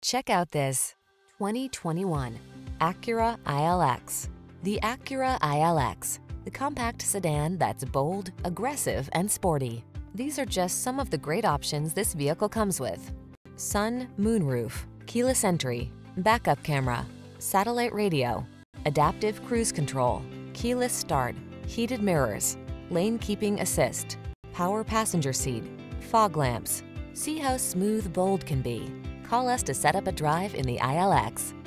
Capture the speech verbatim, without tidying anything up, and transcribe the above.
Check out this twenty twenty-one Acura I L X. The Acura I L X, the compact sedan that's bold, aggressive, and sporty. These are just some of the great options this vehicle comes with: sun, moonroof, keyless entry, backup camera, satellite radio, adaptive cruise control, keyless start, heated mirrors, lane keeping assist, power passenger seat, fog lamps. See how smooth, bold can be. Call us to set up a drive in the I L X.